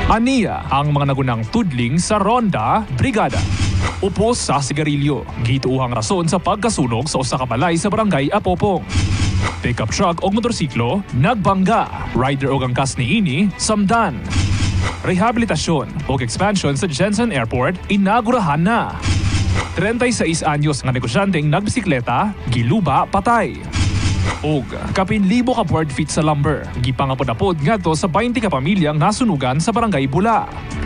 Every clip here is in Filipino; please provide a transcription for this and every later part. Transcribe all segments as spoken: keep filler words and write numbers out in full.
Aniya ang mga nagunang tudling sa Ronda Brigada. Upos sa sigarilyo, gituuhang rason sa pagkasunog sa usa ka balay sa barangay Apopong. Pickup truck o motorsiklo nagbangga, rider og angkas niini samdan. Rehabilitasyon o expansion sa Jensen Airport inagurahan na. thirty-six anyos nga negosyanteng nagbisikleta giluba patay. Og kapin libo ka board feet sa lumber, gipangapod-apod ngadto sa twenty ka pamilyang nasunugan sa barangay Bula.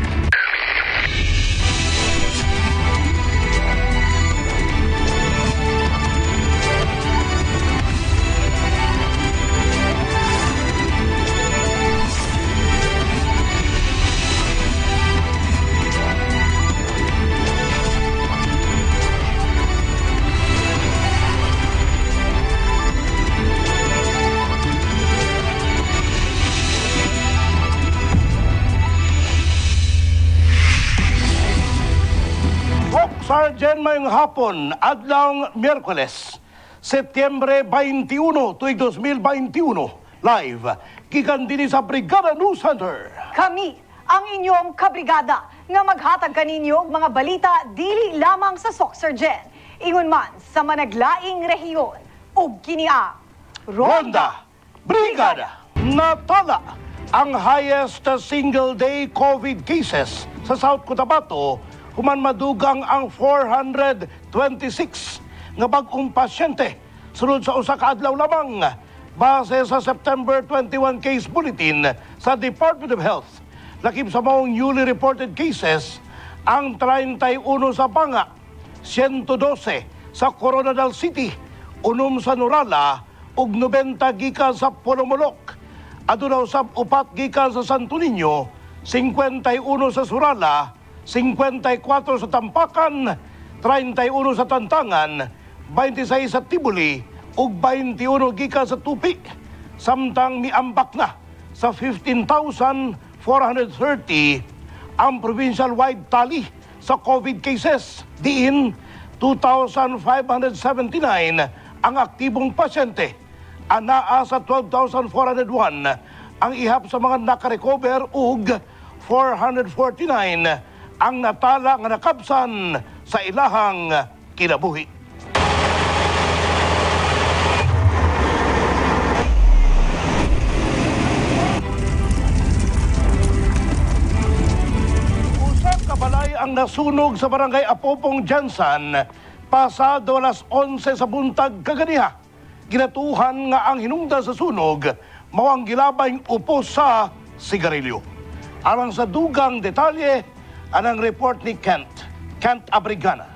Sergeant mayong hapon, adlaw Miyerkules, Setyembre twenty-one, tuig two thousand twenty-one, live, gikan din sa Brigada News Center. Kami ang inyong kabrigada nga maghatag kaninyo mga balita dili lamang sa Soxergen, ingon man sa managlaing rehiyon ug kini ang Ronda Brigada. Natala ang highest single-day COVID cases sa South Cotabato, human madugang ang four hundred twenty-six nga bag-ong pasyente sunod sa usa ka adlaw lamang base sa September twenty-one case bulletin sa Department of Health. Lakip sa maong newly reported cases ang thirty-one sa Banga, one hundred twelve sa Coronadal City, unom sa Nurala ug ninety gikan sa Polomolok. Aduna usab upat gikan sa Santo Niño, fifty-one sa Surala, fifty-four sa Tampakan, thirty-one sa Tantangan, twenty-six sa Tibuli, ug twenty-one gikan sa Tupi. Samtang miambak na sa fifteen thousand four hundred thirty ang provincial-wide tally sa COVID cases. Diin, two thousand five hundred seventy-nine ang aktibong pasyente. Anaa sa twelve thousand four hundred one ang ihap sa mga nakarecover ug four hundred forty-nine ang natala nga nakabsan sa ilahang kinabuhi. Usap ka balay ang nasunog sa barangay Apopong, Jensen, pasado alas onse sa buntag kaganiha. Ginatuhan nga ang hinungdan sa sunog mao ang gilabay upos sa sigarilyo. Alang sa dugang detalye, anang report ni Kent, Kent Abrigana.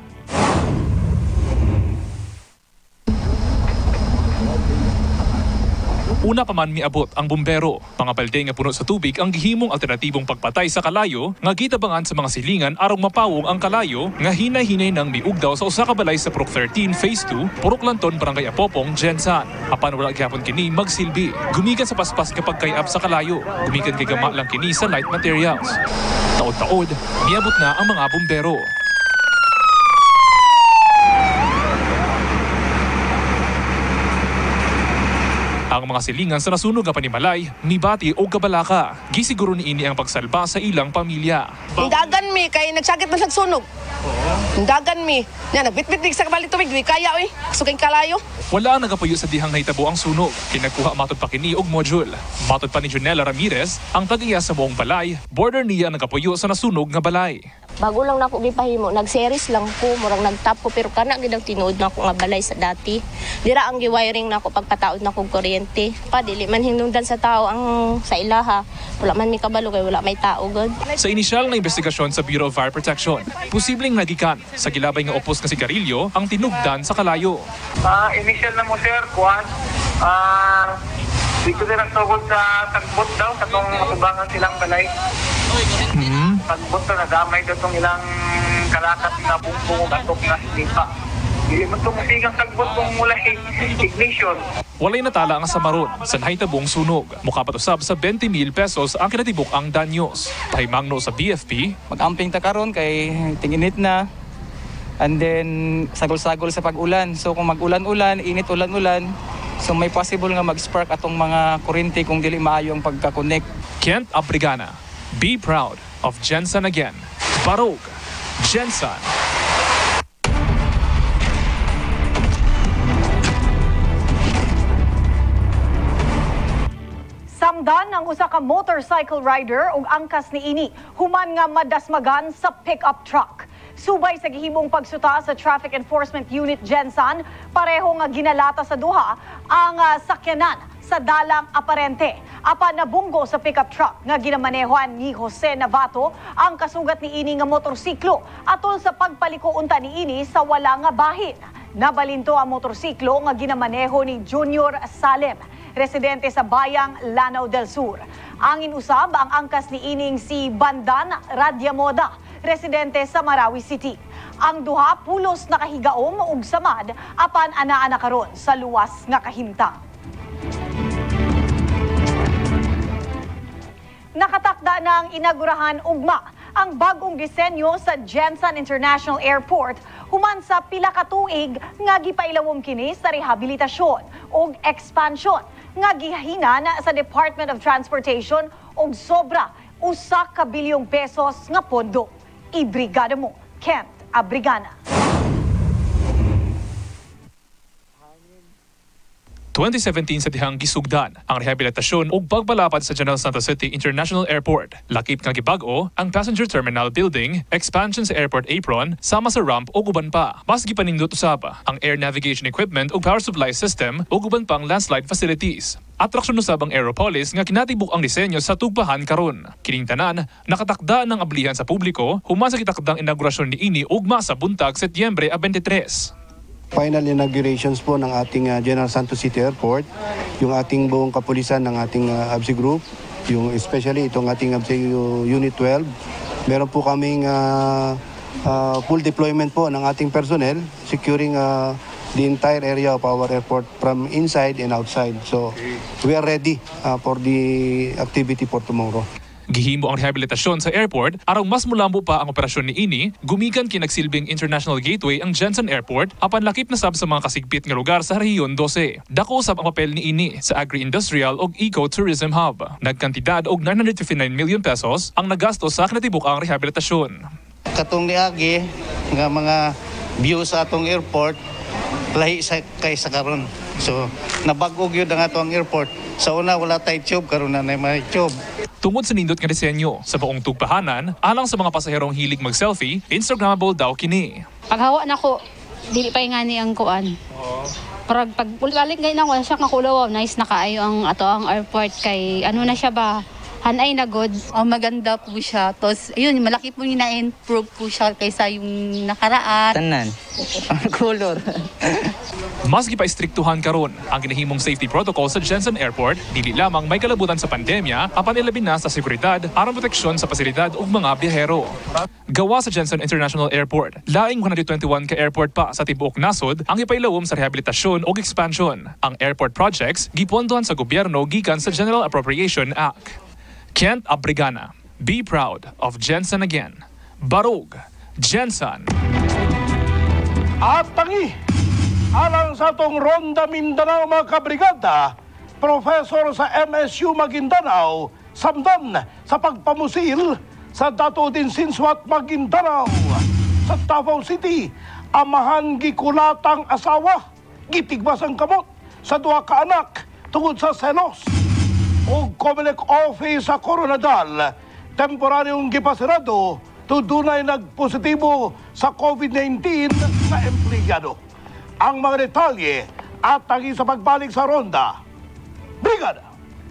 Una pa man miabot ang bumbero. Pangapalde nga puno sa tubig ang gihimong alternatibong pagpatay sa kalayo nga gitabangan sa mga silingan arong mapawong ang kalayo nga hinay-hinay nang miugdaw sa usa ka balay sa Prok thirteen Phase two, Puroklanton, Barangay Apopong, Jensen. Apan wala gyapon kini magsilbi. Gumikan sa paspas kapag kay-up sa kalayo. Gumikan kay gama lang kini sa light materials. Taod-taod, miabot na ang mga bumbero. Ang mga silingan sa nasunog nga panimalay, mibati o kabalaka. Gisiguro ni ini ang pagsalba sa ilang pamilya. Dagan mi kay nagsakit man sa sunog. Dagan mi. Nya nagbitbit sa kabali tubig, di kaya oy. Sukay kalayo. Wala ang nagapuyo sa dihang nahitabo ang sunog. Kinagkuha matod pa kini og module. Matod pa ni Junella Ramirez, ang tag-iya sa buong balay, border niya ang nagapuyo sa nasunog nga balay. Bago lang nako gipahimo, nag-series lang ko, murag nag-top ko pero kana gid ang tinuod nako nga balay sa dati. Dira ang gi-wiring nako pagpataod nako kuryente. Pa dili man hinungdan sa tao ang sa ilaha. Wala man mi kabalo kay wala may tao gud. Sa inisyal na investigasyon sa Bureau of Fire Protection, posibleng nagikan sa gilabay nga upos nga sigarilyo ang tinugdan sa kalayo. Uh, initial na mo sir, kuan. Ah, uh, dito din ang tugod sa tagbot daw sa tong matubangan silang balay. Hmm. Tagbot na nagamay daw tong ilang kalakat na bumbong atok nga lipa. Dili man itong musigang tagbot kung mula ignition. Walay natala ang samaron sa nahitabong sunog. Mukapatusab sa twenty mil pesos ang kinatibok ang danyos. Pahimangno sa B F P. Mag-amping ta karon kay tinginit na. And then sagol-sagol sa pag-ulan. So kung mag-ulan-ulan, init ulan-ulan, so may possible nga mag-spark atong mga kuryente kung dili maayo ang pagka-connect. Kent Abrigana, Be proud of Jensen again. Barog, Jensen. Samdan ang usa ka motorcycle rider ug angkas ni ini human nga madasmagan sa pickup truck. Subay sa gihimong pagsuta sa Traffic Enforcement Unit Jensen, pareho nga ginalata sa duha ang uh, sakyanan sa dalang aparente. Apan nabunggo sa pickup truck nga ginamanehuan ni Jose Navato ang kasugat ni ini nga motorsiklo atol sa pagpaliko unta ni ini sa wala nga bahin. Nabalinto ang motorsiklo nga ginamaneho ni Junior Salem, residente sa bayang Lanao del Sur. Angin usab ang angkas ni ining si Bandan Radyamoda, residente sa Marawi City. Ang duha pulos nakahigaom ug samad apan anaa na karon sa luwas nga kahimtang. Nakatakda na ang inagurahan ugma ang bagong disenyo sa Jensen International Airport human sa pila ka tuig nga gipailawom kini sa rehabilitasyon ug expansion nga gihahinan sa Department of Transportation og sobra usa ka bilyong pesos nga pondo. Ibrigada mo, Kent Abrigana. twenty seventeen sa dihang gisugdan ang rehabilitasyon ug pagpalapad sa General Santos City International Airport. Lakip nga gibag-o ang passenger terminal building, expansion sa airport apron, sama sa ramp ug uban pa. Mas gipanindot usab ang air navigation equipment ug power supply system ug uban pang landslide facilities. Atraksyon usab ang Aeropolis nga kinatibuk ang disenyo sa tugpahan karon. Kining tanan nakatakda ng ablihan sa publiko human sa gitakdang inaugurasyon ni ini ugma sa buntag Setyembre twenty-three. Final inaugurations po ng ating uh, General Santos City Airport, yung ating buong kapulisan ng ating uh, A B S I Group, yung especially itong ating A B S I Unit twelve. Meron po kaming uh, uh, full deployment po ng ating personnel, securing uh, the entire area of our airport from inside and outside. So we are ready uh, for the activity for tomorrow. Gihimo ang rehabilitasyon sa airport aron mas mulambo pa ang operasyon ni ini, gumikan kinagsilbing international gateway ang Jensen Airport apan lakip na sab sa mga kasigpit nga lugar sa Rehiyon twelve. Dako sab ang papel ni ini sa agri-industrial ug eco-tourism hub. Nagkantidad og nine hundred fifty-nine million pesos ang nagastos sa kinatibuk ang rehabilitasyon. Katong niagi nga mga view sa atong airport lahi sa kay sa karon. So nabag-og yun ang atong airport. Sa una wala tay tube, karon na may tube. Tungod sa nindot nga disenyo sa buong tugpahanan, alang sa mga pasaherong hilig mag-selfie, Instagrammable daw kini. Paghawa na ko, dili pa nga ni ang kuan. Parag pag ulit ngayon ako, siya nakulaw, nice na kaayo ang ato ang airport kay ano na siya ba? Hanay na good. Oh, maganda po siya. Tapos, ayun, malaki po yung na-improve po siya kaysa yung nakaraan. Tanan. Ang color. Mas gipa-istriktuhan karon ang ginahimong safety protocol sa Jensen Airport, dili lamang may kalabutan sa pandemya, apan ilabi na sa seguridad aron proteksyon sa pasilidad ug mga biyahero. Gawa sa Jensen International Airport, laing one hundred twenty-one ka airport pa sa tibuok nasod ang ipailawom sa rehabilitasyon ug expansion. Ang airport projects gipondohan sa gobyerno gikan sa General Appropriation Act. Kent Abrigana, be proud of Jensen again. Barog, Jensen. At tangi, alang sa itong Ronda Mindanao mga kabrigada, Professor sa M S U Maguindanao, samdan sa pagpamusil sa Dato din Sinswat Maguindanao. Sa Davao City, amahan gikulatang asawa, gitigwas ang kamot sa duha ka anak tungod sa selos. O Comelec Office sa Coronadal, temporaryong gipasirado, tudunay nagpositibo sa COVID nineteen na empleyado. Ang mga detalye at tangi sa pagbalik sa Ronda Brigada.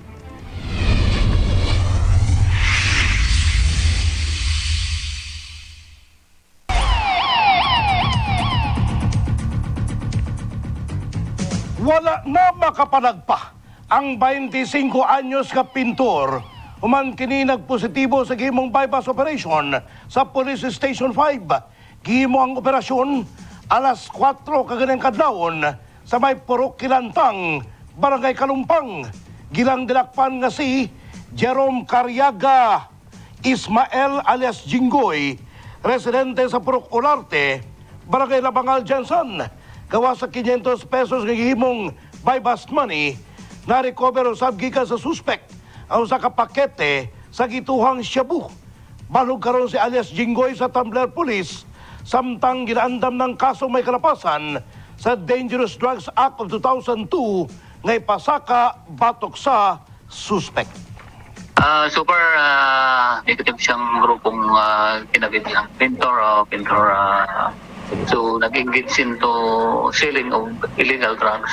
Wala na makapanagpa ang twenty-five anyos ka pintor human kini nagpositibo sa gihimong bypass operation sa Police Station five. Gihimo ang operasyon alas kwatro kaganang kadlawon sa may Purok Kilantang, Barangay Kalumpang. Gilang dilakpan nga si Jerome Carriaga Ismael alias Jinggoy, residente sa Purok Olarte, Barangay Labangal, Jensen. Gawa sa five hundred pesos nga gihimong bypass money na recover usab gikan sa suspect ang usa ka pakete sa gituhang Shabu. Balog karon si alias Jinggoy sa Tumbler Police samtang ginaandam ng kaso may kalapasan sa Dangerous Drugs Act of two thousand two ngay pasaka batok sa suspect. Uh, super uh, negative siyang grupong uh, kinabit ng pintor o pintor uh, so nag-engage into selling of illegal drugs.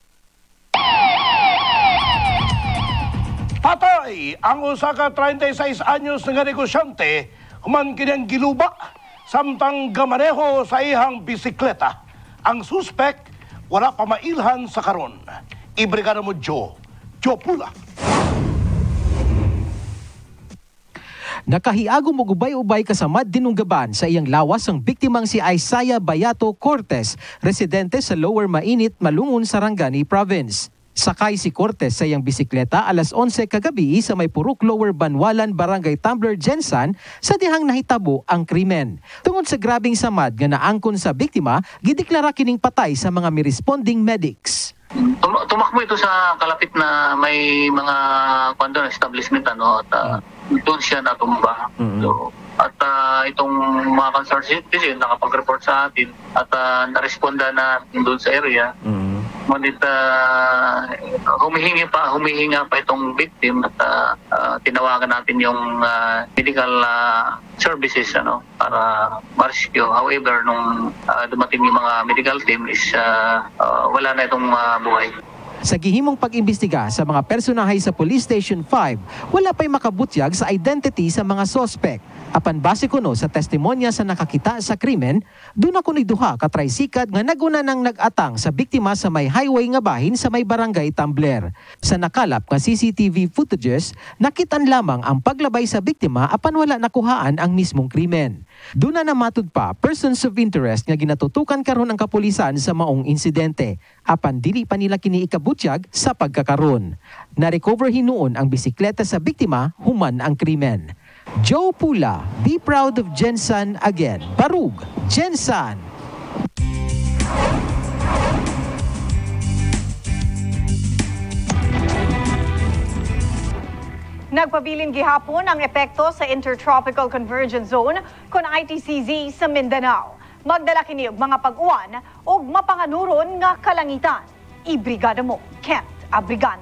Patay ang usa ka thirty-six anyos nga negosyante human kinang giluba samtang gamaneho sa ihang bisikleta. Ang suspect wala pa mailhan sa karon. Ibrigada mo Joe, Joe Pula. Nakahiagom og ubay-ubay kasamad dinunggaban sa iyang lawas ang biktimang si Isaiah Bayato Cortez, residente sa Lower Mainit, Malungon, Sarangani Province. Sakay si Cortez sa iyang bisikleta alas onse kagabi sa may Purok Lower Banwalan, Barangay Tumbler, Gensan, sa dihang nahitabo ang krimen. Tungod sa grabing samad nga naangkon sa biktima, gideklara kining patay sa mga responding medics. Tum- tumakbo ito sa kalapit na may mga kwento na establishment ano at uh, doon siya natumba. Mm-hmm. So, at uh, itong mga concerned citizen nakapag-report sa atin at uh, naresponda na doon sa area. Mm-hmm. Ngunit uh, humihingi pa, humihinga pa itong victim at uh, uh, tinawagan natin yung uh, medical uh, services ano para ma-rescue. However, nung uh, dumating yung mga medical team is uh, uh, wala na itong uh, buhay. Sa gihimong pag-imbestiga sa mga personahe sa Police Station five, wala pa'y makabutyag sa identity sa mga suspect. Apan base kuno sa testimonya sa nakakita sa krimen, doon ako ni duha ka tricycad nga naguna nang nag-atang sa biktima sa may highway nga bahin sa may Barangay Tumbler. Sa nakalap nga C C T V footages, nakitan lamang ang paglabay sa biktima apan wala nakuhaan ang mismong krimen. Doon na namatud pa persons of interest nga ginatutukan karon ang kapulisan sa maong insidente. Apan dili pa nila kini ikabutyag sa pagkakaron. Na-recover hinuon ang bisikleta sa biktima human ang krimen. Joe Pula, be proud of Gensan again. Barug, Gensan! Nagpabilin gihapon ang epekto sa Intertropical Convergence Zone kon I T C Z sa Mindanao. Magdala kini og mga pag-uwan ug mapanganuron nga kalangitan. Ibrigada mo, Kent Abrigana.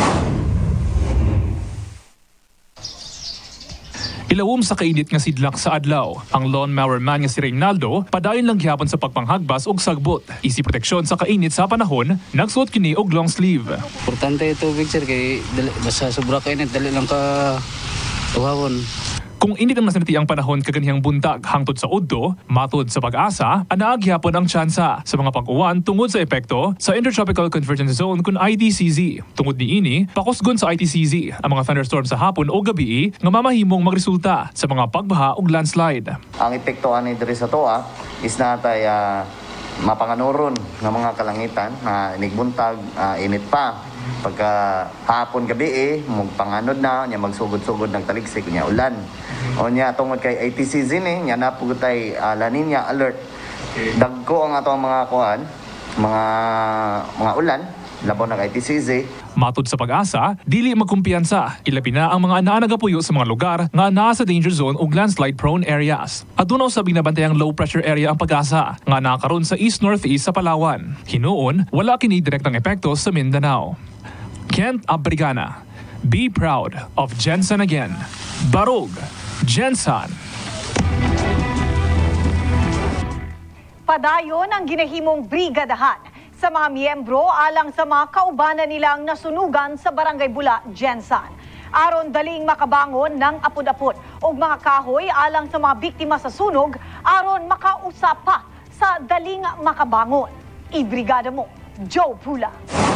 Ilawom sa kainit nga sidlak sa adlaw. Ang lawnmower man nga si Reynaldo padayon lang gihapon sa pagpanghagbas og sagbot. Isi proteksyon sa kainit sa panahon, nagsuot kini og long sleeve. Importante ito, Victor, kay dali, basta sobra kainit, dali lang ka tuhawon. Kung init ang nasanati ang panahon kaganihang buntag hangtod sa udto, matod sa pag-asa, anaag gyapon ang tsansa sa mga pag-uwan tungod sa epekto sa Intertropical Convergence Zone kun I T C Z. Tungod niini, pakusgon sa I T C Z ang mga thunderstorm sa hapon o gabi nga mamahimong magresulta sa mga pagbaha ug landslide. Ang epekto ani diri sa toa is natay uh, mapanganuron nga mga kalangitan na inigbuntag, uh, init pa. Pagka hapon gabi eh, magpanganod na, niya magsugod-sugod ng taligsik, niya ulan. O niya tungod kay I T C Z ni, niya napugutay uh, La Nina alert. Dagko ang atong mga kuan, mga mga ulan, labaw ng I T C Z. Matod sa pag-asa, dili magkumpiyansa, ilabi na ang mga anaa nagapuyo sa mga lugar nga naa sa danger zone ug landslide prone areas. Aduna sa binabantayang low pressure area ang pag-asa nga nakaroon sa east-northeast sa Palawan. Hinuon, wala kini direktang epekto sa Mindanao. Kent Abrigana, be proud of Gensan again. Barug, Gensan. Padayon ang ginahimong brigadahan sa mga miyembro alang sa mga kaubanan nilang nasunugan sa Barangay Bula, Gensan. Aron daling makabangon ng apod-apod o mga kahoy alang sa mga biktima sa sunog, aron makausap pa sa daling makabangon. Ibrigada mo, Joe Pula.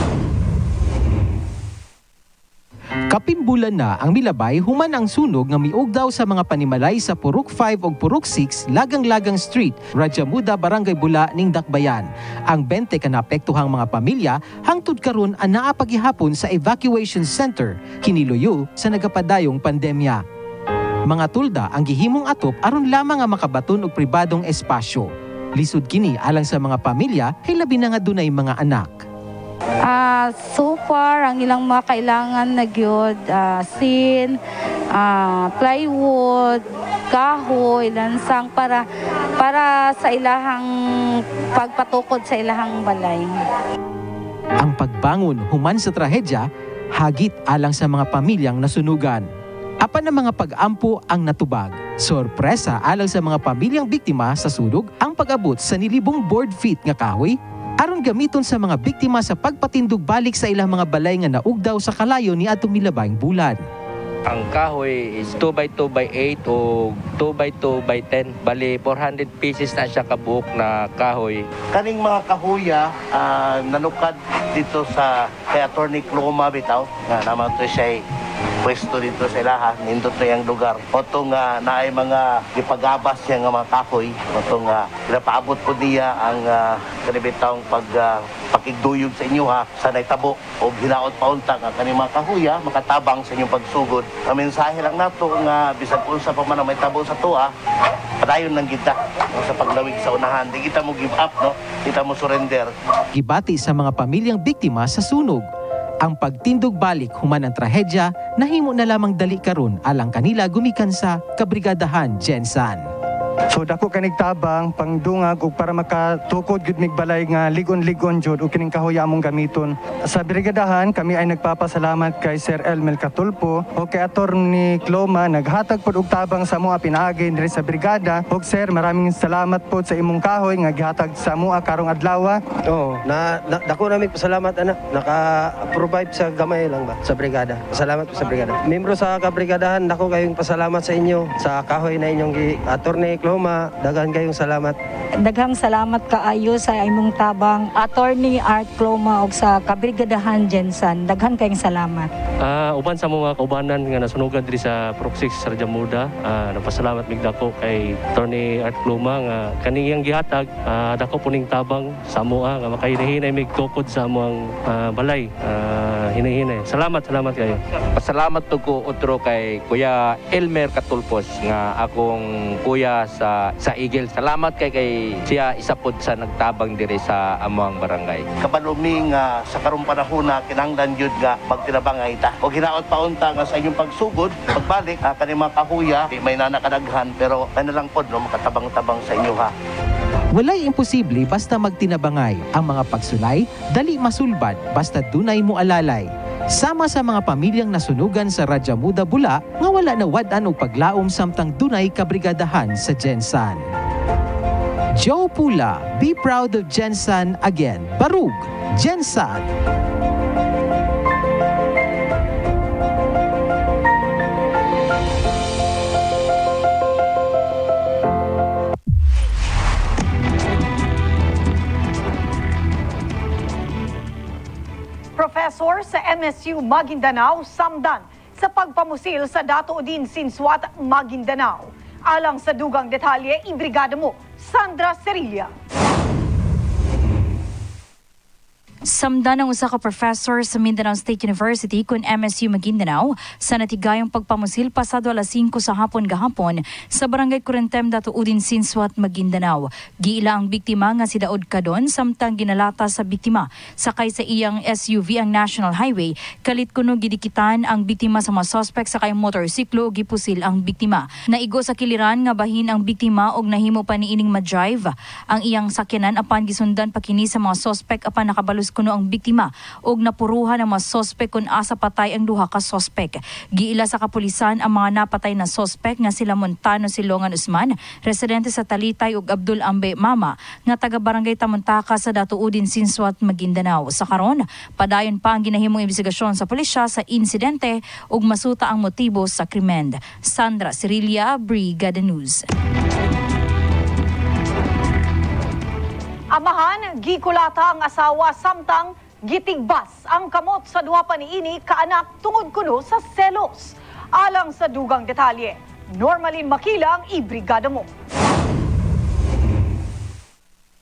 Kapimbulan na ang milabay human ang sunog nga miog daw sa mga panimalay sa Purok five ug Purok six, Lagang-Lagang Street, Rajamuda, Barangay Bula, ning Dakbayan. Ang bente ka naapektuhang mga pamilya hangtod karon anaa paghihapon sa evacuation center kiniluyo sa nagapadayong pandemya. Mga tulda ang gihimong atop aron lamang nga makabaton og pribadong espasyo. Lisod kini alang sa mga pamilya hilabi na nga dunay mga anak. Uh, so far, ang ilang mga kailangan na gyud uh, sin, ah, plywood, kahoy, lansang para para sa ilahang pagpatukod sa ilahang balay. Ang pagbangon human sa trahedya, hagit alang sa mga pamilyang nasunugan. Apan ang mga pag-ampo ang natubag. Sorpresa alang sa mga pamilyang biktima sa sunog ang pag-abot sa nilibong board feet nga kahoy aron gamiton sa mga biktima sa pagpatindog balik sa ilang mga balay nga naugdaw sa kalayo ni atong milabayng bulan. Ang kahoy is two by two by eight o two by two by ten. Bali, four hundred pieces na siya kabuok na kahoy. Kaning mga kahuya, uh, nanukad dito sa kay Attorney Cloma bitaw, nga naman to siya pwesto dito sa ilaha, nindot na yung lugar. Oto nga naay mga ipagabas niya nga mga kahoy. Oto nga pinapaabot po niya ang uh, kanibitawang pag, uh, pakigduyog sa inyo ha, sa naitabo o hinaot paunta nga kaning mga kahuya, makatabang sa inyong pagsugod. Ang mensahe lang nato nga bisag unsa pa man ang may tabo sa tuwa, padayon lang kita sa paglawig sa unahan. Di kita mo give up, no? Kita mo surrender. Gibati sa mga pamilyang biktima sa sunog. Ang pagtindog balik human ang trahedya nahimo na lamang dali karon alang kanila gumikan sa Kabrigadahan Gensan. So dako kanig tabang pangdungag ug para makatukod gud mig balay nga ligon-ligon jud ug kining kahoy among gamiton. Sa brigadahan kami ay nagpapasalamat kay Sir Elmel Catulpo o kay Attorney Cloma naghatag pod og tabang sa moa pinaagi diri sa brigada. Og sir, maraming salamat pod sa imong kahoy nga gihatag sa moa karong adlaw. Oh, na, na dako nami pasalamat ana naka-provide sa gamay lang ba sa brigada. Salamat po sa brigada. Membro sa kabrigadahan, dako kayong pasalamat sa inyo sa kahoy na inyong gi Attorney Cloma, daghan kayong salamat. Daghang salamat kaayo sa imong tabang Attorney Art Cloma og sa Kabrigadahan Gensan. Daghan kayong salamat. Uh, uban sa mga kaubanan nga nasunugan diri sa Proxix sa Rajamuda, uh, napasalamat mig dako kay Attorney Art Cloma nga kaniyang gihatag uh, dako puning tabang sa amoa nga makahinay mig tukod sa amoang uh, balay. Uh, hinahinay. Salamat, salamat kayo. Pasalamat to ko otro kay Kuya Elmer Catulpos nga akong kuya sa sa Eagle. Salamat kay kay siya isa pod sa nagtabang diri sa among barangay. Kapanuming uh, sa karong panahon na kinahanglan jud nga magtinabangay ta. O hinaot paunta nga sa inyong pagsugod, pagbalik uh, kaning mga kahuya, may nanakadaghan pero ano lang pod no makatabang-tabang sa inyo ha. Walay imposible basta magtinabangay. Ang mga pagsulay, dali masulbad basta dunay mo alalay. Sama sa mga pamilyang nasunugan sa Rajamuda Bula nga wala na wad-an og paglaom samtang dunay kabrigadahan sa Gensan. Joe Pula, be proud of Gensan again. Barug, Gensan. Professor sa M S U Maguindanao, samdan sa pagpamusil sa Dato Udin Sinsuat, Maguindanao. Alang sa dugang detalye, ibrigada mo, Sandra Cerilla. Samdan ang usa ka professor sa Mindanao State University kun M S U Maguindanao sa natigayong pagpamusil pasado alas singko sa hapon gahapon sa Barangay Kurentem, Dato Udin Sinsuat, Maguindanao. Giila ang biktima nga si Daod Cadon samtang ginalata sa biktima sakay sa iyang S U V ang National Highway. Kalit kuno gidikitan ang biktima sa mga suspect sa kayong motorsiklo ug gipusil ang biktima. Naigo sa kiliran nga bahin ang biktima og nahimo pa niining ma-drive ang iyang sakyanan apan gisundan pa kini sa mga suspect apan nakabalus kuno ang biktima og napuruhan ang mga sospek kung asa patay ang duha ka sospek. Giila sa kapulisan ang mga napatay na sospek nga sila Montano Silongan Usman, residente sa Talitay ug Abdul Ambe Mama nga taga Barangay Tamuntaka sa Dato Udin Sinsuat, Maguindanao. Sa karon, padayon pa ang ginahimong investigasyon sa pulisya sa insidente ug masuta ang motibo sa krimen. Sandra Cerilla, Brigada News. Amahan, gikulata ang asawa samtang gitigbas ang kamot sa duha pa niini kaanak tungod kuno sa selos. Alang sa dugang detalye, Normalin Makila ang ibrigada mo.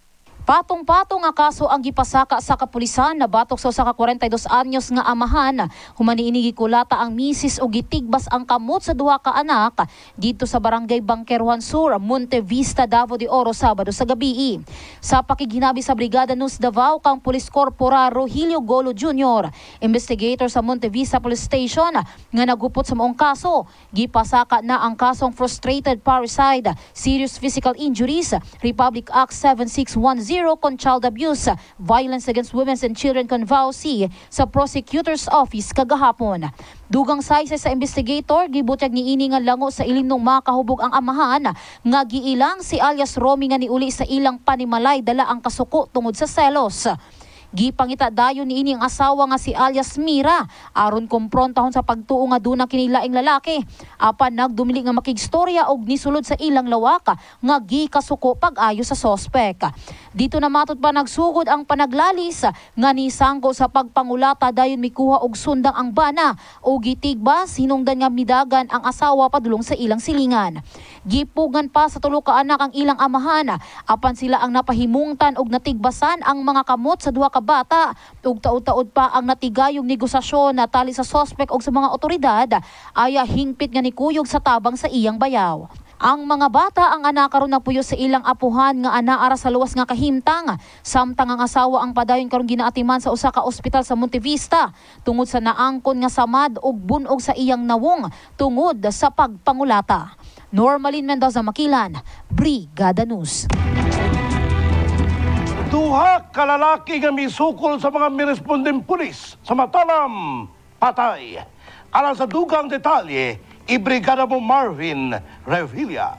Patong-patong nga kaso ang gipasaka sa kapulisan na batok sa usa ka forty-two anyos nga amahan. Humani ini gikulata ang misis o gitigbas ang kamot sa duha ka anak dito sa barangay Bangkeruan Sur, Monte Vista, Davao de Oro, Sabado sa gabi. Sa pakiginabi sa Brigada News Davao kang Police Corporal Rogelio Golo Junior, investigator sa Monte Vista Police Station nga nagupot sa maong kaso, gipasaka na ang kasong frustrated parricide, serious physical injuries, Republic Act seven six one zero con child abuse, violence against women and children con V A U C sa Prosecutor's Office kagahapon. Dugang saysay sa investigator, gibutyag ni ini nga lango sa ilim nung makahubog ang amahan nga giilang si alias Romy nga niuli sa ilang panimalay dala ang kasuko tungod sa selos. Gipangita dayon ni ini ang asawa nga si alias Mira aron kumprontahon sa pagtuo nga dunang kinilaing lalaki. Apan nagdumili nga makigstorya og nisulod sa ilang lawak nga gikasuko pag-ayo sa sospek. Dito na matud pa nagsugod ang panaglalis nga nisangko sa pagpangulata dayon mikuha og sundang ang bana o gitigbas hinungdan nga midagan ang asawa padulong sa ilang silingan. Gipugan pa sa tulo ka anak ang ilang amahan apan sila ang napahimungtan og natigbasan ang mga kamot sa duha ka bata ug taud-taud pa ang natigayong negosasyon na tali sa sospek og sa mga otoridad aya hingpit nga nikuyog sa tabang sa iyang bayaw. Ang mga bata ang anak karon nagpuyo sa ilang apuhan nga anaara sa luwas nga kahimtang samtang ang asawa ang padayon karon ginaatiman sa usa ka ospital sa Monte Vista tungod sa naangkon nga samad ug bunog sa iyang nawong tungod sa pagpangulata. Normalin Mendoza Makilan, Brigada News. Duha ka lalaki nga misukol sa mga mirespondeng pulis sa matalam patay. Alang sa dugang detalye, ibrigada mo Marvin Revilla.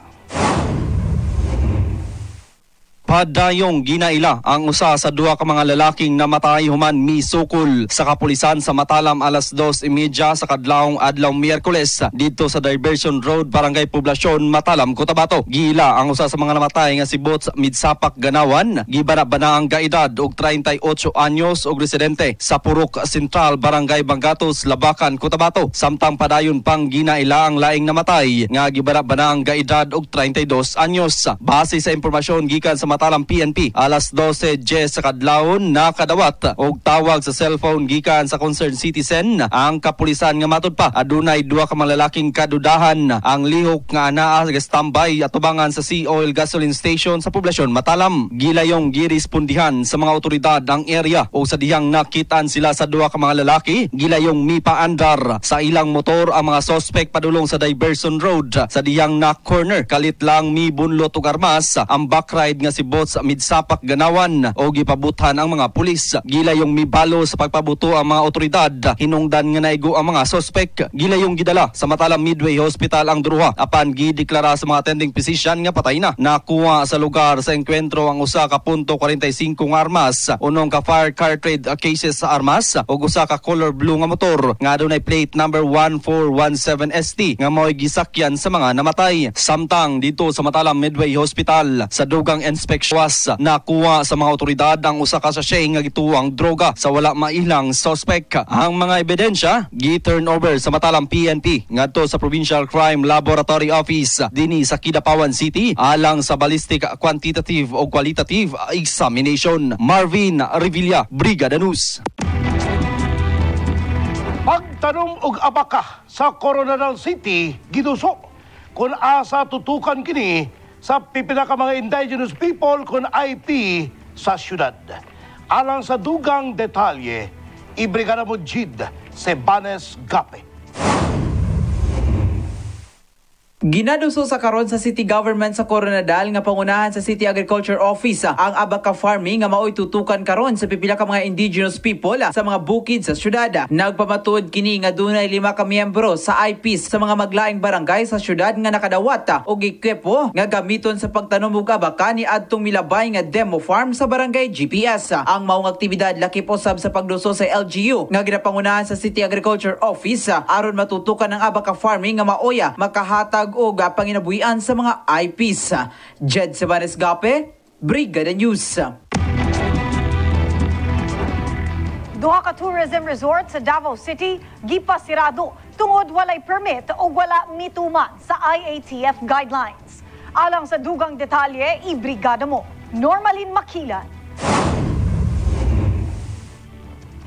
Padayong ginaila ang usa sa duha ka mga lalaking namatay human misukol sa kapulisan sa Matalam alas dos trenta sa kadlawong adlaw Miyerkules dito sa Diversion Road, Barangay Poblasyon, Matalam, Cotabato. Gila ang usa sa mga namatay nga si Bots Midsapak Ganawan, gibana-bana ang kaedad og thirty-eight anyos og residente sa Purok Sentral, Barangay Bangatos, Labacan, Cotabato. Samtang padayon pang ginaila ang laing namatay nga gibana-bana ang kaedad og thirty-two anyos. Base sa impormasyon gikan sa Matalam P N P, alas twelve sa kadlawon nakadawat og tawag sa cellphone gikan sa concerned citizen ang kapulisan nga matud pa adunay duha ka mga lalaking kadudahan ang lihok nga anaa sa standby atubangan sa Sea Oil Gasoline Station sa poblasyon Matalam. Gilayong girespondihan sa mga otoridad ang area o sa dihang nakitaan sila sa duha ka mga lalaki, gilayong mipaandar sa ilang motor ang mga suspect padulong sa Diversion Road sa dihang na corner kalit lang mi bunlot og armas ang backride nga si Bots Midsapak Ganawan o gipabuthan ang mga pulis. Gilayong mibalo sa pagpabuto ang mga otoridad hinungdan nga naigo ang mga suspect. Gilayong gidala sa Matalam Midway Hospital ang druha apan gideklara sa mga attending physician nga patay na. Nakuha sa lugar sa enkwentro ang usa ka punto forty-five nga armas, unong ka fire cartridge cases sa armas ug usa ka color blue nga motor nga adunay plate number one four one seven S T nga mo'y gisakyan sa mga namatay. Samtang dito sa Matalam Midway Hospital sa dugang inspeksyon nakuha sa mga otoridad ang usa ka sachet nga gituwang droga sa wala mailang suspect. Ang mga ebidensya gi-turn over sa Matalam P N P ngadto sa Provincial Crime Laboratory Office dinhi sa Kidapawan City alang sa ballistic quantitative o qualitative examination. Marvin Revilla, Brigada News. Pagtanong og abaka sa Coronadal City giduso kung asa tutukan kini sa pipila ka mga indigenous people kung I P sa syudad. Alang sa dugang detalye, ibrigada mo Jid Sebanes Gape. Ginaduso sa karon sa City Government sa Coronadal nga pangunahan sa City Agriculture Office ang abaka farming nga maoy tutukan karon sa pipila ka mga indigenous people sa mga bukid sa syudad. Nagpamatud kini nga dunay lima ka miyembro sa I Ps sa mga maglaing barangay sa syudad nga nakadawat og ekwipo nga gamiton sa pagtanom og abaka ni adtong milabay nga demo farm sa barangay G P S. Ang maong aktibidad lakip usab sa pagduso sa L G U nga ginapangunahan sa City Agriculture Office aron matutukan ang abaka farming nga maoya makahatag o panginabuhian sa mga I Ps. Jed Sebanes Gape, Brigada News. Duha ka tourism resort sa Davao City gipasirado tungod walay permit o wala mituman sa I A T F guidelines. Alang sa dugang detalye, ibrigada mo Normalin Makilan.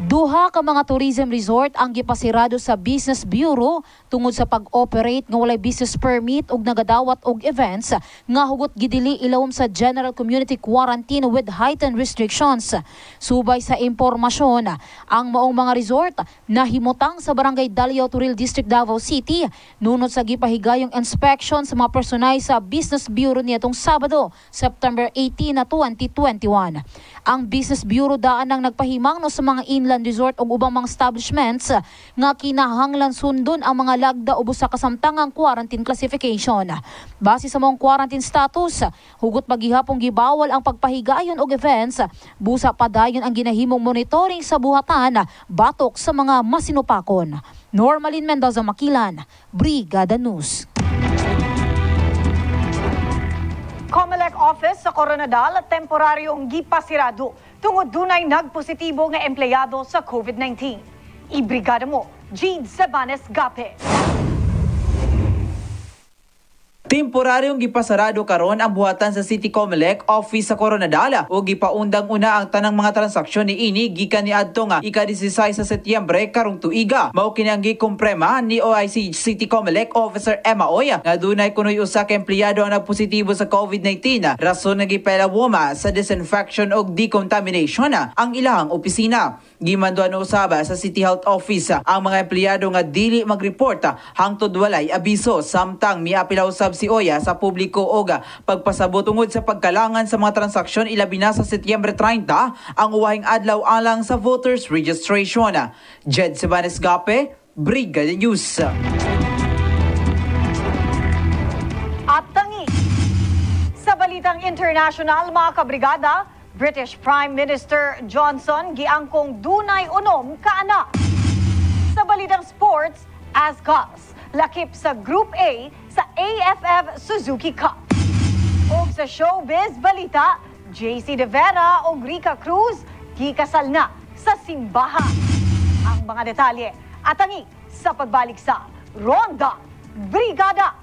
Duha ka mga tourism resort ang gipasirado sa Business Bureau tungod sa pag-operate nga walay business permit ug nagadawat og events nga hugot gidili ilawom sa General Community Quarantine with heightened restrictions. Subay sa impormasyon, ang maong mga resort nahimutang sa Barangay Dalio, Turil District, Davao City nunod sa gipahigayong inspection sa mga personay sa Business Bureau nitong Sabado, September eighteen, twenty twenty-one. Ang Business Bureau daan ang nagpahimang no sa mga inland resort o ubang mga establishments nga kinahanglan sundon ang mga lagda ubo sa kasamtangang quarantine classification. Base sa mong quarantine status, hugot paghihapong gibawal ang pagpahigayon og events, busa padayon ang ginahimong monitoring sa buhatan batok sa mga masinupakon. Normalin Mendoza, Makilan, Brigada News. Comelec office sa Coronadal temporaryong gipasirado tungod dunay nagpositibo nga empleyado sa COVID nineteen. Ibrigada mo, Jade Sabanes Gape. Temporaryong gipasarado karon ang buhatan sa City Comelec office sa Coronadal o gipaundang una ang tanang mga transaksyon ni ini gikan ni adto nga ika-labinwalo sa Setyembre karong tuiga. Mao kini ang gikomprema ni O I C City Comelec Officer Emma Oya nga dunay kunoy usa ka empleyado ang nagpositibo sa COVID nineteen. Rason nga gipalawoma sa disinfection o decontamination ang ilahang opisina. Gimanduan usaba sa City Health Office ang mga empleyado nga dili mag-report hangtod walay abiso, samtang miapila usab si Oya sa publiko og pagpasabot tungod sa pagkalangan sa mga transaksyon ilabi na sa Setyembre treinta ang uwahing adlaw alang sa voters registration. Jed Sabanes Gape, Brigada News. At tangi sa balitang international, mga kabrigada, British Prime Minister Johnson giangkong dunay unom ka anak. Sa balitang sports, Ascals lakip sa Group A sa A F F Suzuki Cup. O sa showbiz balita, J C De Vera o Rica Cruz gikasal na sa simbahan. Ang mga detalye at tangi sa pagbalik sa Ronda Brigada.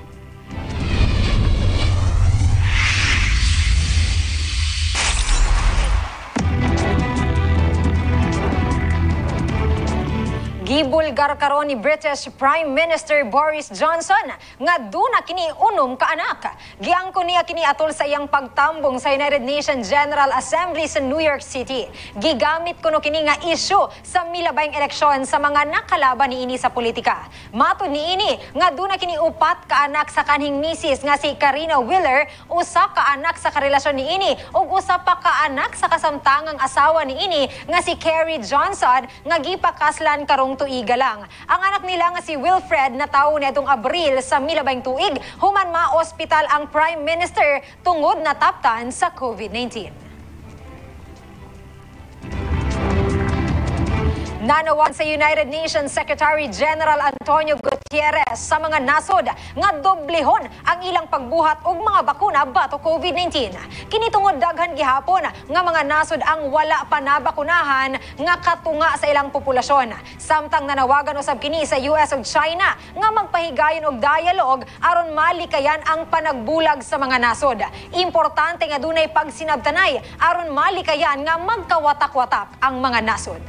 Gibulgar karon ni British Prime Minister Boris Johnson nga duna kini unom ka anak. Giangko niya kini atol sa iyang pagtambong sa United Nations General Assembly sa New York City. Gigamit kuno kini nga issue sa milabayng eleksyon sa mga nakalaban ni ini sa politika. Matud ni ini nga duna kini upat ka anak sa kanhing misis nga si Karina Wheeler, usa ka anak sa karelasyon ni ini ug usa pa ka anak sa kasamtangang asawa ni ini nga si Carrie Johnson nga gipakaslan karong tuiga lang. Ang anak nila nga si Wilfred na tawo nitong Abril sa milabayng tuig, human ma-ospital ang Prime Minister tungod na taptan sa COVID nineteen. Nanawan sa United Nations Secretary General Antonio Gutierrez sa mga nasod nga doblehon ang ilang pagbuhat og mga bakuna batok COVID nineteen. Kini tungod daghan gihapon nga mga nasod ang wala pa nabakunahan nga katunga sa ilang populasyon. Samtang nanawagan usab kini sa U S ug China nga magpahigayon og dialogue aron malikayan ang panagbulag sa mga nasod. Importante nga dunay pagsinabtanay aron malikayan nga magkawatak-watak ang mga nasod.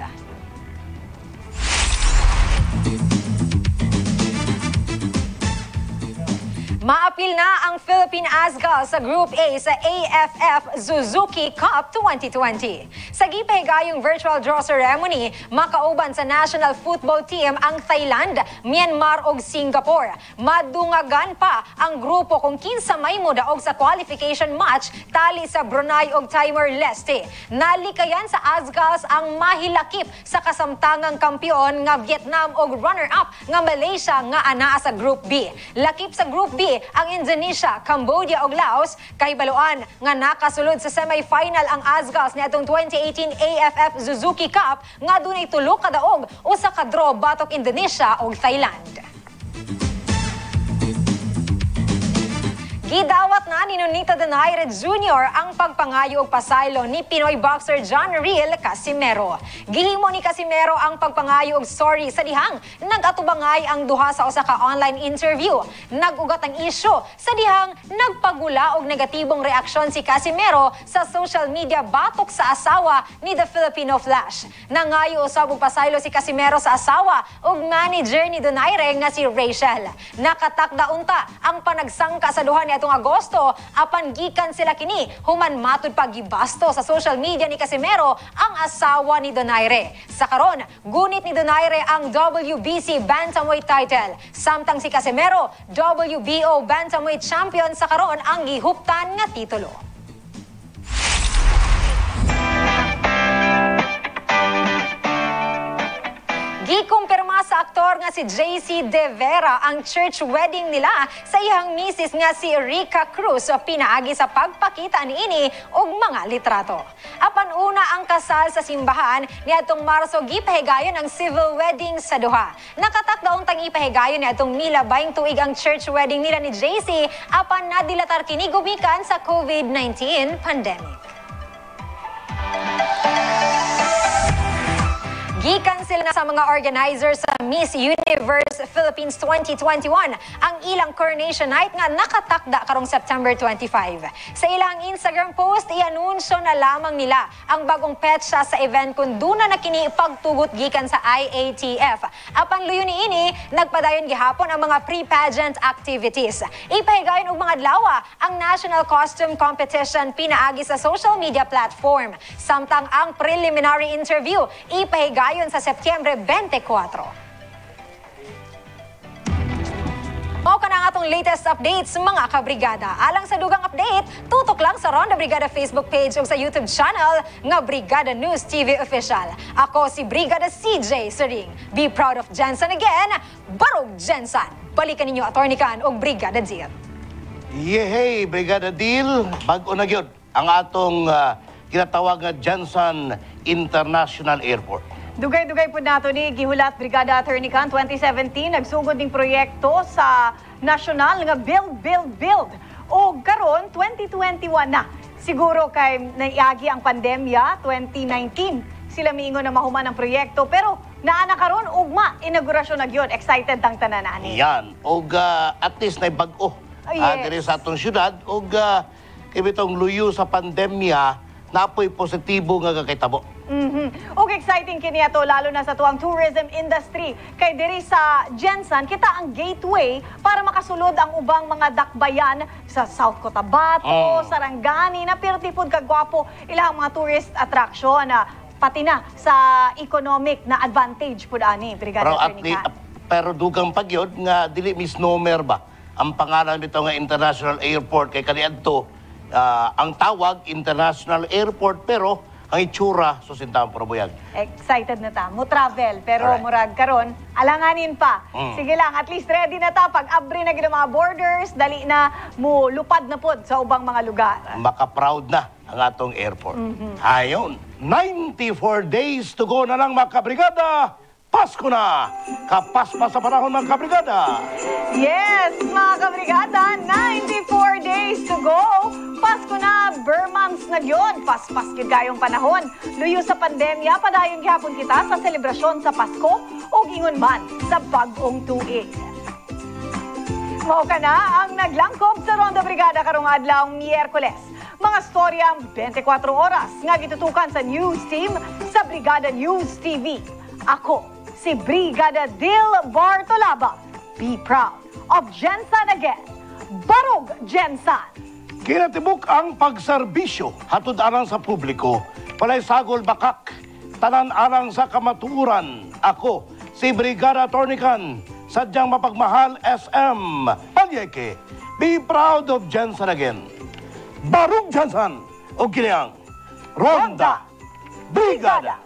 Maapil na ang Philippine Asgal sa Group A sa A F F Suzuki Cup twenty twenty. Sa gipahigayong virtual draw ceremony, makauban sa national football team ang Thailand, Myanmar ug Singapore. Madungagan pa ang grupo kung kinsa may modaog sa qualification match tali sa Brunei ug Timor-Leste. Nalikayan sa Asgals ang mahilakip sa kasamtangang kampiyon nga Vietnam ug runner-up nga Malaysia nga anaa sa Group B. Lakip sa Group B ang Indonesia, Cambodia ug Laos. Kahibaluan nga nakasulod sa semifinal ang Asgals niadtong twenty eighteen A F F Suzuki Cup nga dunay tulo ka daog usa ka draw batok Indonesia ug Thailand. Gidawat na ni Nonito Donaire Junior ang pagpangayo og pasaylo ni Pinoy boxer John Riel Casimero. Gihimo ni Casimero ang pagpangayo og sorry sa dihang nagatubangay ang duha sa usa ka online interview. Nag-ugat ang isyu sa dihang nagpagula og negatibong reaksyon si Casimero sa social media batok sa asawa ni The Filipino Flash. Nangayo usab og pasaylo si Casimero sa asawa ug manager ni Donaire nga si Rachel. Nakatakda unta ang panagsangka sa duha niadtong Agosto apan gikan sila kini human matud paggibasto sa social media ni Casimero ang asawa ni Donaire. Sa karon, gunit ni Donaire ang W B C Bantamweight title. Samtang si Casimero, W B O Bantamweight champion sa karon ang gihuptan nga titulo. Gikumpirma sa aktor nga si J C De Vera ang church wedding nila sa iyang misis nga si Rica Cruz pinaagi sa pagpakita niini og mga litrato. Apan una ang kasal sa simbahan niadtong Marso gipahigayon ang civil wedding sa duha. Nakatakdaon tang ipahigayon niadtong milabay tuig ang church wedding nila ni J C apan nadilatar kini gumikan sa COVID nineteen pandemic. Gi-cancel na sa mga organizers sa Miss Universe Philippines twenty twenty-one ang ilang coronation night nga nakatakda karong September twenty-five. Sa ilang Instagram post, i-anunsyo na lamang nila ang bagong petsa sa event kung duna na kini pagtugot gikan sa I A T F. Apan luyo niini, nagpadayon gihapon ang mga pre-pageant activities. Ipahigayon og mga adlaw ang National Costume Competition pinaagi sa social media platform. Samtang ang preliminary interview ipahigayon sa Setyembre twenty-four. Mao ka na ang atong latest updates mga kabrigada. Alang sa dugang update, tutok lang sa Ronda Brigada Facebook page o sa YouTube channel nga Brigada News T V Official. Ako si Brigada C J Sering. Be proud of Jensen again. Barog Jensen. Balikan ninyo Attorney Can og Brigada Deal. Yehey, Brigada Deal. Bag-o na gyud ang atong uh, kinatawag nga Jensen International Airport. Dugay-dugay po nato ni gihulat Brigada Attorney Can twenty seventeen nagsugod ning proyekto sa national nga Build, Build, Build. O karon twenty twenty-one na. Siguro kay naiagi ang pandemya twenty nineteen. Sila miingon na mahuman ang proyekto pero naana karon ugma inaugurasyon na gyud. Excited tang tanan ani. Yan. Og uh, at least na bag-o. Oh, yes. uh, diri sa atong syudad og uh, kibitong luyo sa pandemya napoy positibo nga kakitabo. Mm-hmm. Og exciting kini ato lalo na sa tuang tourism industry. Kay diri sa Jensen kita ang gateway para makasulod ang ubang mga dakbayan sa South Cotabato, oh. Sarangani na pirtipod kagwapo ilang mga tourist attraction na pati na sa economic na advantage pud ani Brigada Attorney Can. Pero dugang pagyod nga dili misnomer ba ang pangalan nito nga International Airport kay kaniadto uh, ang tawag International Airport pero ang itsura susintang probuyag. Excited na ta. Mo travel pero right. Murag karon alanganin pa. Mm. Sige lang, at least ready na ta pag abri na gid mga borders, dali na mo lupad na pod sa ubang mga lugar. Maka-proud na ang atong airport. Mm-hmm. Ayon, ninety-four days to go na lang mga kabrigada. Pasko na! Kapaspas sa panahon mga kabrigada! Yes, mga kabrigada, ninety-four days to go! Pasko na, Burmans na yun! Paspas gid kayong panahon. Luyo sa pandemya, padayon gihapon kita sa selebrasyon sa Pasko o gingon man sa bag-ong tuig. Mao ka na ang naglangkob sa Ronda Brigada karong adlaw Miyerkules. Mga storyang twenty-four oras nga gitutukan sa news team sa Brigada News T V. Ako, si Brigada Dil Bartolaba. Be proud of Jensen again. Barog Jensen. Kinatibuk ang pagserbisyo hatod arang sa publiko. Palay sagol bakak. Tanan arang sa kamatuuran. Ako, si Brigada Attorney Can. Sadyang mapagmahal S M. Palyeke. Be proud of Jensen again. Barog Jensen. O kiniyang Ronda Brigada.